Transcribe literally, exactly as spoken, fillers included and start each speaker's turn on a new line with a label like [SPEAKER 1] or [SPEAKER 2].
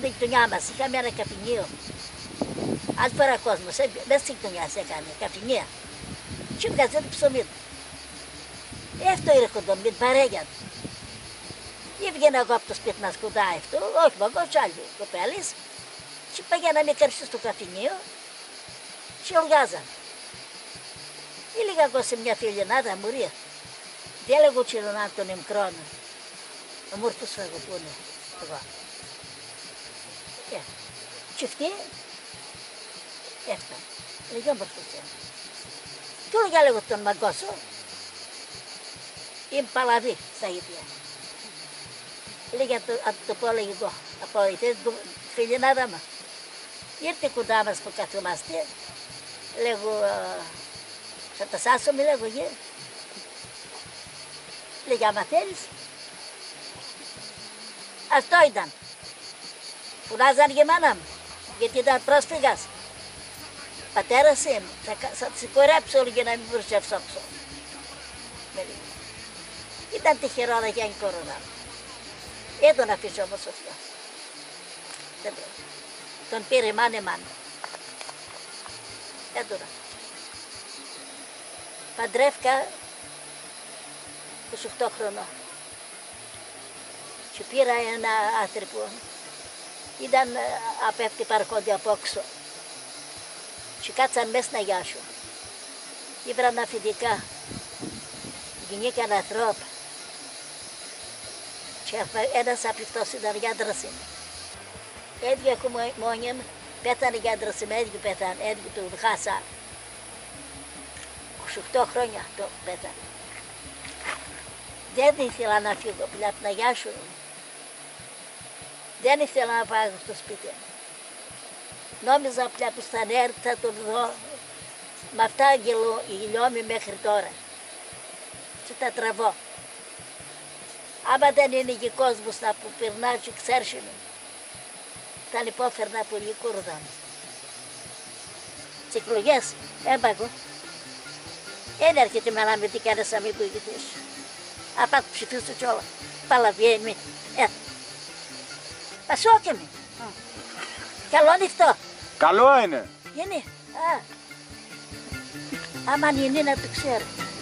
[SPEAKER 1] στη γειτονιά μας είχαμε ένα καφενείο. Άλλη φορά κόσμος, μέσα στη γειτονιά σε έκανε καφενεία. Και βγάζε το ψωμί του. Αυτό έρχονταν με την παρέγια του. Έβγαινα εγώ από το σπίτι να σκοτάει αυτό, όχι εγώ και άλλοι κοπέλες. Και πηγαίναμε καρσί στο καφενείο και οργάζαμε. Έλεγα εγώ σε μια φιλενάδα, μωρία. Τι έλεγα ο Τσιρονάν τον εμκρόνο. Ο μόρφος θα εγώ πούνε εγώ. Και αυτή, έφτανε. Λέγα μόρφος είναι. Και όλο έλεγα τον μαγκώσο. Είμαι παλαβή στα ίδια. Λέγα να το πω λέγα εγώ. Από η φιλενάδα μου. Ήρθε κοντά μας που καθόμαστε. Λέγω, θα τα σάσουμε, λέγω, γε. Λέγα, άμα θέλεις. Αυτό ήταν. Φωνάζαν και μάνα μου, γιατί ήταν πρόσφυγας. Πατέρας είμαι, θα τη συγχωρέψω όλοι για να μην προσεύσω ψώ. Ήταν τυχερό να γίνει κορώνα. Δεν τον αφήσω όμως ο Θεός. Δεν πρέπει. Τον πήρε μάνε μάνε. Δεν τον αφήσω. Παντρεύκα είκοσι οκτώ χρονών. Και πήρα ένα άνθρωπο. Ήταν απέφτει παρκόντι από όξω. Και κάτσαν μέσα να γιάσουν. Ήβραν αφεντικά. Γυναίκα ανθρώπ. Και ένας από αυτός ήταν γιάντρας είναι. Έτσι έχω μόνοι μου, πέθανε γιάντρας είμαι, έτσι πέθανε, έτσι του χάσα. είκοσι οκτώ χρόνια το πέθανε. Δεν ήθελα να φύγω πια από να γιάσουν. Δεν ήθελα να πάω στο σπίτι. Νόμιζα πια που θα έρθει θα τον δω. Με αυτά γελιόμαι μέχρι τώρα. Και τα τραβώ. Άμα δεν είναι και κόσμος να που περνάω και ξέρσουν, θα υπόφερνα πολύ κούρδα μου. Τις εκλογές έμπαγω. Δεν έρχεται με να με τι κάνεις να μην κουγητούς. Απά του ψηφίσω κι όλα. Παλαβιέμαι. Ε. Πασόκε με. Καλό είναι αυτό.
[SPEAKER 2] Καλό είναι.
[SPEAKER 1] Είναι. Α. Άμα είναι να το ξέρω.